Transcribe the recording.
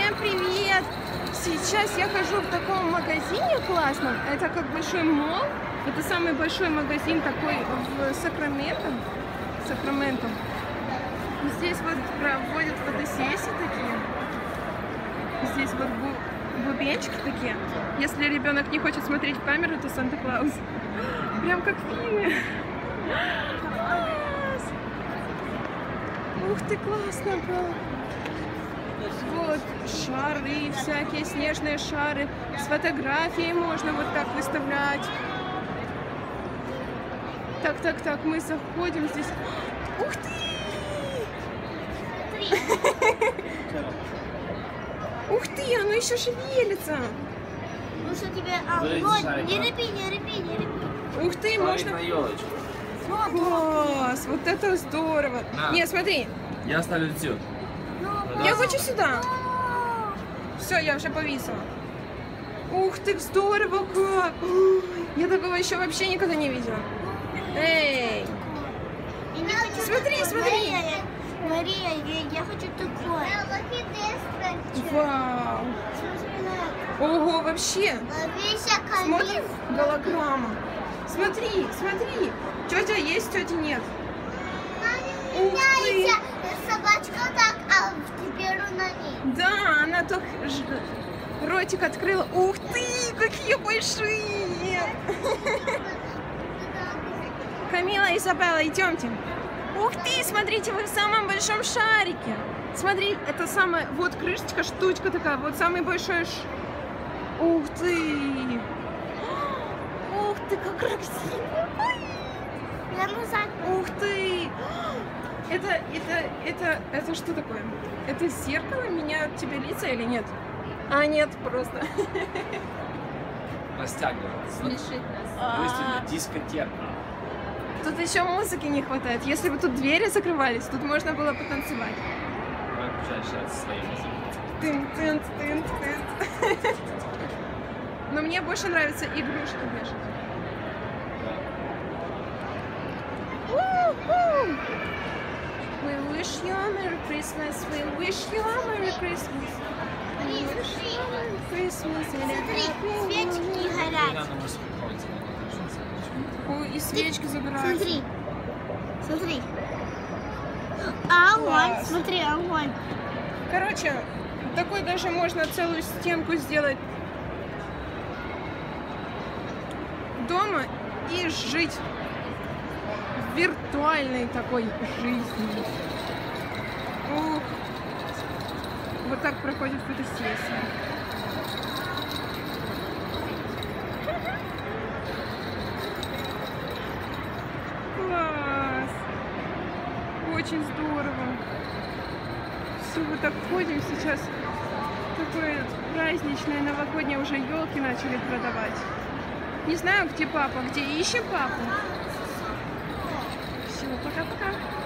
Всем привет! Сейчас я хожу в таком магазине классном. Это как большой молл. Это самый большой магазин такой в Сакраменто. Здесь вот проводят фотосессии такие. Здесь вот бубенчики такие. Если ребенок не хочет смотреть в камеру, то Санта-Клаус. Прям как в фильме. Ух ты, классно было. Вот шары, всякие снежные шары. С фотографией можно вот так выставлять. Так, мы заходим здесь. Ух ты! Ух ты, оно еще шевелится. Ну что тебе... не репи. Ух ты, можно... Класс, вот это здорово. Не, смотри. Я ставлю все. Я хочу сюда. Все, я уже повисла. Ух ты, здорово как. Я такого еще вообще никогда не видела. Эй. Смотри. Мария, я хочу такое. Вау. Ого, вообще. Смотри, голограмма. Смотри. Тетя есть, тети нет. Ух ты. Собачка так, а теперь она нет. Да, она только ротик открыла. Ух ты, какие большие. Камила, Изабелла, идемте. Ух ты, смотрите, вы в самом большом шарике. Смотри, это самая, вот крышечка, штучка такая, вот самый большой Ух ты. Ух ты, как красиво. Ух ты. Это что такое? Это зеркало меняют тебе лица или нет? А, нет, просто. Растягивает. Смешит нас. Дискотека. Тут еще музыки не хватает. Если бы тут двери закрывались, тут можно было потанцевать. Давай включай сейчас свои музыки. Тын. Но мне больше нравится игрушки вешать. We wish you a Merry Christmas. We wish you a Merry Christmas. We wish you a Merry Christmas. Смотри, свечки горят. Ой, и свечки загораются. Смотри. Огонь, смотри, огонь. Короче, такой даже можно целую стенку сделать дома и жить виртуальной такой жизнью. Ух. Вот так проходит фотосессия. Класс! Очень здорово. Все, вот так ходим сейчас. Такое праздничное, новогоднее, уже елки начали продавать. Не знаю, где папа, где ищем папу. Все, пока-пока.